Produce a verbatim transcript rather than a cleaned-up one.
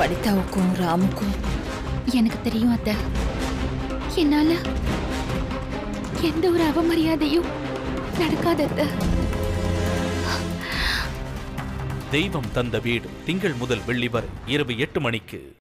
வனிதாவுக்கும் ராமுக்கும் எனக்கு தெரியும் அத்தை. என்னால எந்த ஒரு அவமரியாதையும் நடக்காத அத்தை. தெய்வம் தந்த வீடு திங்கள் முதல் வெள்ளி வரை இரவு எட்டு மணிக்கு.